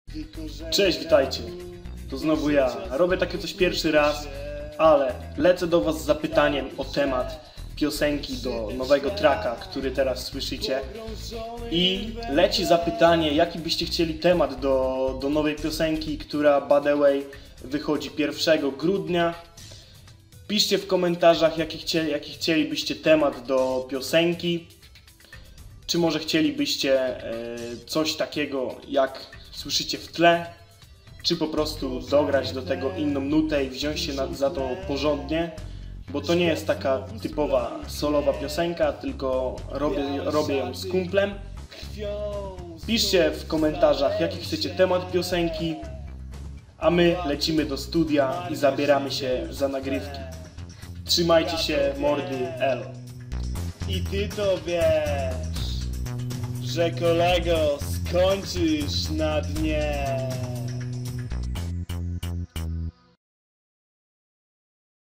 Cześć, witajcie. To znowu ja. Robię takie coś pierwszy raz, ale lecę do was z zapytaniem o temat piosenki do nowego tracka, który teraz słyszycie. I leci zapytanie, jaki byście chcieli temat do nowej piosenki, która by the way wychodzi 1 grudnia. Piszcie w komentarzach, jaki chcielibyście temat do piosenki. Czy może chcielibyście coś takiego, jak słyszycie w tle, czy po prostu dograć do tego inną nutę i wziąć się za to porządnie, bo to nie jest taka typowa solowa piosenka, tylko robię ją z kumplem. Piszcie w komentarzach, jaki chcecie temat piosenki, a my lecimy do studia i zabieramy się za nagrywki. Trzymajcie się, mordy, elo. I ty to wiesz, że kolego skończysz na dnie.